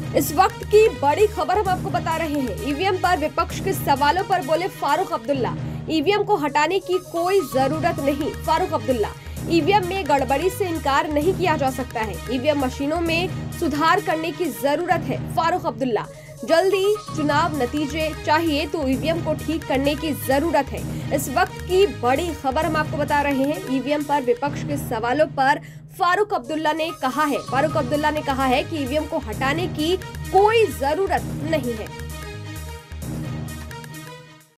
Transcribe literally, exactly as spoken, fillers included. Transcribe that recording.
इस वक्त की बड़ी खबर हम आपको बता रहे हैं। ईवीएम पर विपक्ष के सवालों पर बोले फारूक अब्दुल्ला, ईवीएम को हटाने की कोई जरूरत नहीं। फारूक अब्दुल्ला, ईवीएम में गड़बड़ी से इनकार नहीं किया जा सकता है। ईवीएम मशीनों में सुधार करने की जरूरत है। फारूक अब्दुल्ला, जल्दी चुनाव नतीजे चाहिए तो ईवीएम को ठीक करने की जरूरत है। इस वक्त की बड़ी खबर हम आपको बता रहे हैं। ईवीएम पर विपक्ष के सवालों पर फारूक अब्दुल्ला ने कहा है फारूक अब्दुल्ला ने कहा है कि ईवीएम को हटाने की कोई जरूरत नहीं है।